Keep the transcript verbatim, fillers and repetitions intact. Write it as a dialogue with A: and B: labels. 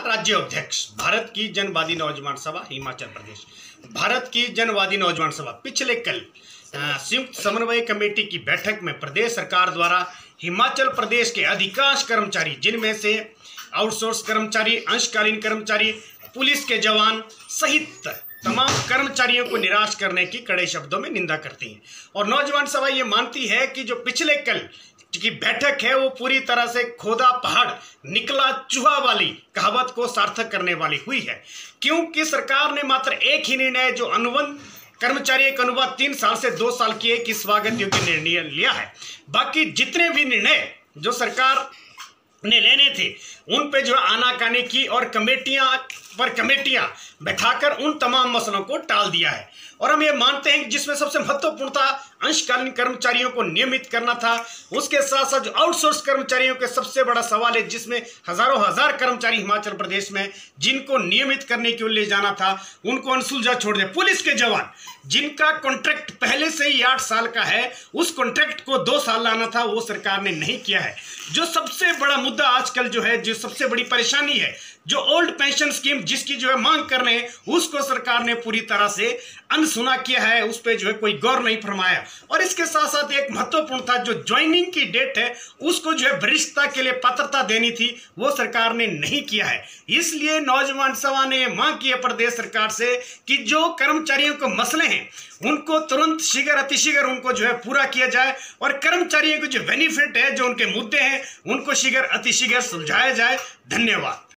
A: राज्य अध्यक्ष भारत की जनवादी नौजवान सभा हिमाचल प्रदेश। भारत की जनवादी नौजवान सभा पिछले कल संयुक्त समन्वय कमेटी की बैठक में प्रदेश सरकार द्वारा हिमाचल प्रदेश के अधिकांश कर्मचारी, जिनमें से आउटसोर्स कर्मचारी, अंशकालीन कर्मचारी, पुलिस के जवान सहित तमाम कर्मचारियों को निराश करने की कड़े शब्दों में निंदा करती है। और नौजवान सभा ये मानती है कि जो पिछले कल की बैठक है वो पूरी तरह से खोदा पहाड़ निकला चूहा वाली कहावत को सार्थक करने वाली हुई है, क्योंकि सरकार ने मात्र एक ही निर्णय, जो अनुबंध कर्मचारी का अनुवाद तीन साल से दो साल की एक स्वागत योग्य निर्णय लिया है। बाकी जितने भी निर्णय जो सरकार ने लेने थे उन पे जो आनाकानी की और कमेटियां पर कमेटियां बैठाकर उन तमाम मसलों को टाल दिया है। और हम ये मानते हैं कि जिसमें सबसे महत्वपूर्ण था अंशकालीन कर्मचारियों को नियमित करना था, उसके साथ साथ जो आउटसोर्स कर्मचारियों के सबसे बड़ा सवाल है, जिसमें हजारों हजार कर्मचारी हिमाचल प्रदेश में जिनको नियमित करने के लिए जाना था उनको अनसुलझा छोड़ दिया। पुलिस के जवान जिनका कॉन्ट्रैक्ट पहले से ही आठ साल का है, उस कॉन्ट्रैक्ट को दो साल लाना था, वो सरकार ने नहीं किया है। जो सबसे बड़ा मुद्दा आजकल जो है, जो सबसे बड़ी परेशानी है, जो ओल्ड पेंशन स्कीम जिसकी जो है मांग कर रहे हैं, उसको सरकार ने पूरी तरह से अनसुना किया है, उस पर जो है कोई गौर नहीं फरमाया। और इसके साथ साथ एक महत्वपूर्ण था, जो ज्वाइनिंग की डेट है उसको जो है वरिष्ठता के लिए पात्रता देनी थी, वो सरकार ने नहीं किया है। इसलिए नौजवान सभा ने मांग की है प्रदेश सरकार से कि जो कर्मचारियों को मसले हैं उनको तुरंत शीघ्र अतिशीघ्र उनको जो है पूरा किया जाए, और कर्मचारियों को जो बेनिफिट है, जो उनके मुद्दे हैं, उनको शीघ्र अतिशीघ्र सुलझाया जाए। धन्यवाद।